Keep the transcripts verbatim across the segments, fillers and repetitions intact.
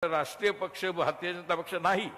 राष्ट्रीय पक्ष भारतीय जनता पक्ष नाही,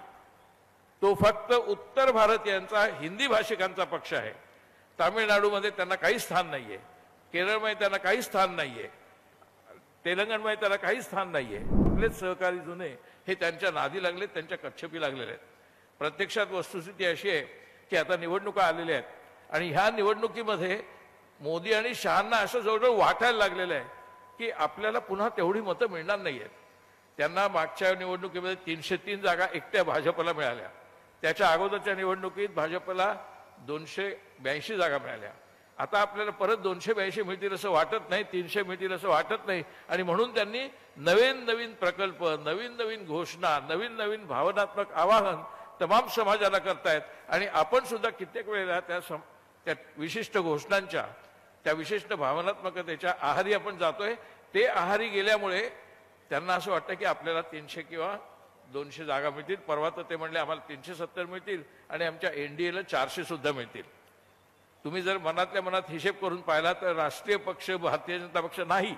तो फक्त उत्तर भारतीयांचा हिंदी भाषिकांचा पक्ष आहे। तामिळनाडूमध्ये त्यांना काही स्थान नाहीये, केरळमध्ये त्यांना काही स्थान नाहीये, तेलंगणमध्ये त्याला काही स्थान नाहीये। आपलेच सहकारी जुने हे त्यांच्या नादी लागले, त्यांच्या कच्छपी लागलेले आहेत। प्रत्यक्षात वस्तुस्थिती अशी आहे की आता निवडणुका आलेल्या आहेत आणि ह्या निवडणुकीमध्ये मोदी आणि शहांना असं जवळजवळ वाटायला लागलेलं आहे की आपल्याला पुन्हा तेवढी मतं मिळणार नाहीयेत। त्यांना मागच्या निवडणुकीमध्ये तीनशे तीन जागा एकट्या भाजपला मिळाल्या, त्याच्या अगोदरच्या निवडणुकीत भाजपला दोनशे ब्याऐंशी जागा मिळाल्या। आता आपल्याला परत दोनशे ब्याऐंशी मिळतील असं वाटत नाही, तीनशे मिळतील असं वाटत नाही आणि म्हणून त्यांनी नवीन नवीन प्रकल्प, नवीन नवीन घोषणा, नवीन नवीन भावनात्मक आवाहन तमाम समाजाला करतायत आणि आपण सुद्धा कित्येक वेळेला त्या त्या विशिष्ट घोषणांच्या, त्या विशिष्ट भावनात्मकतेच्या आहारी आपण जातोय। ते आहारी गेल्यामुळे त्यांना असं वाटतं की आपल्याला तीनशे किंवा दोनशे जागा मिळतील। परवा तर ते म्हणले आम्हाला तीनशे सत्तर मिळतील आणि आमच्या एनडीएला चारशे सुद्धा मिळतील। तुम्ही जर मनातल्या मनात हिशेब करून पाहिला तर राष्ट्रीय पक्ष भारतीय जनता पक्ष नाही,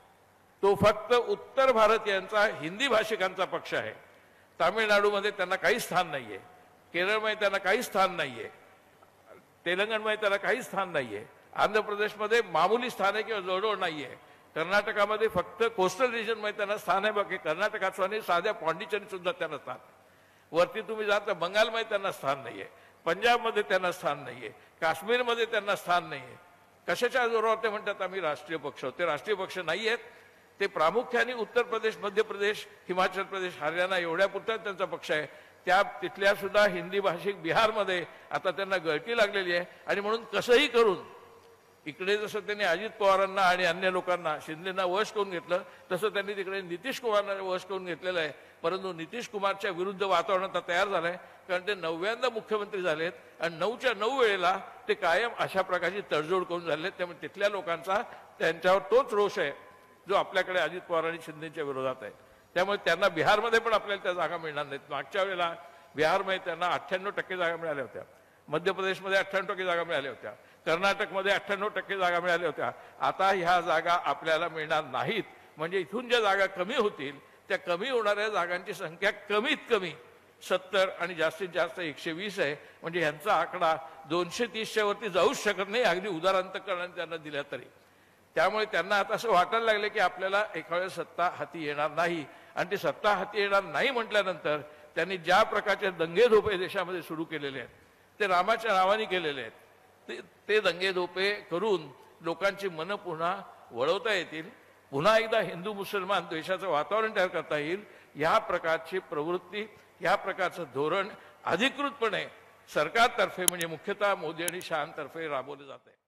तो फक्त उत्तर भारतीयांचा हिंदी भाषिकांचा पक्ष आहे। तामिळनाडूमध्ये त्यांना काही स्थान नाहीये, केरळमध्ये त्यांना काही स्थान नाहीये, तेलंगणमध्ये त्याला काही स्थान नाहीये, आंध्र प्रदेशमध्ये मामूली स्थान आहे किंवा जवळजवळ नाहीये, कर्नाटकामध्ये फक्त कोस्टल रिजनमध्ये त्यांना स्थान आहे, बाकी कर्नाटकात आणि साध्या पॉंडिचेरी सुद्धा त्यांना स्थान। वरती तुम्ही जात तर बंगालमध्ये त्यांना स्थान नाहीये, पंजाबमध्ये त्यांना स्थान नाहीये, काश्मीरमध्ये त्यांना स्थान नाहीये। कशाच्या जोरावर ते म्हणतात आम्ही राष्ट्रीय पक्ष? ते राष्ट्रीय पक्ष नाही आहेत, ते प्रामुख्याने उत्तर प्रदेश, मध्य प्रदेश, हिमाचल प्रदेश, हरियाणा एवढ्यापुरता त्यांचा पक्ष आहे। त्या तिथल्या सुद्धा हिंदी भाषिक बिहारमध्ये आता त्यांना गळती लागलेली आहे आणि म्हणून कसंही करून इकडे जसं त्यांनी अजित पवारांना आणि अन्य लोकांना, शिंदेंना वश करून घेतलं, तसं त्यांनी तिकडे नितीश कुमारना वश करून घेतलेलं आहे। परंतु नितीश कुमारच्या विरुद्ध वातावरण आता तयार झालंय, कारण ते नवव्यांदा मुख्यमंत्री झालेत आणि नऊच्या नऊ वेळेला ते कायम अशा प्रकारची तडजोड करून झालेत। त्यामुळे तिथल्या लोकांचा त्यांच्यावर तोच रोष आहे जो आपल्याकडे अजित पवार आणि शिंदेच्या विरोधात आहे। त्यामुळे त्यांना बिहारमध्ये पण आपल्याला त्या जागा मिळणार नाहीत। मागच्या वेळेला बिहारमध्ये त्यांना अठ्ठ्याण्णव टक्के जागा मिळाल्या होत्या, मध्य प्रदेशमध्ये अठ्ठ्याण्णव टक्के जागा मिळाल्या होत्या, कर्नाटकमध्ये अठ्ठ्याण्णव टक्के जागा मिळाल्या होत्या। आता ह्या जागा आपल्याला मिळणार नाहीत, म्हणजे इथून ज्या जागा कमी होतील त्या कमी होणाऱ्या जागांची संख्या कमीत कमी सत्तर आणि जास्तीत जास्त एकशे वीस आहे। म्हणजे ह्यांचा आकडा दोनशे तीसच्या वरती जाऊच शकत नाही, अगदी उदारांतकरणाने त्यांना दिल्या तरी। त्यामुळे त्यांना आता असं वाटायला लागले की आपल्याला एका वेळेस सत्ता हाती येणार नाही आणि ती सत्ता हाती येणार नाही म्हटल्यानंतर त्यांनी ज्या प्रकारचे दंगेधोपे देशामध्ये सुरू केलेले आहेत, ते रामाच्या नावाने केलेले आहेत, ते ते दंगेधोपे करून लोकांची मनं पुन्हा वळवता येतील, पुन्हा एकदा हिंदू मुसलमान द्वेषाचं वातावरण तयार करता येईल। ह्या प्रकारची प्रवृत्ती, ह्या प्रकारचं धोरण अधिकृतपणे सरकारतर्फे म्हणजे मुख्यतः मोदी आणि शहांतर्फे राबवलं जात आहे।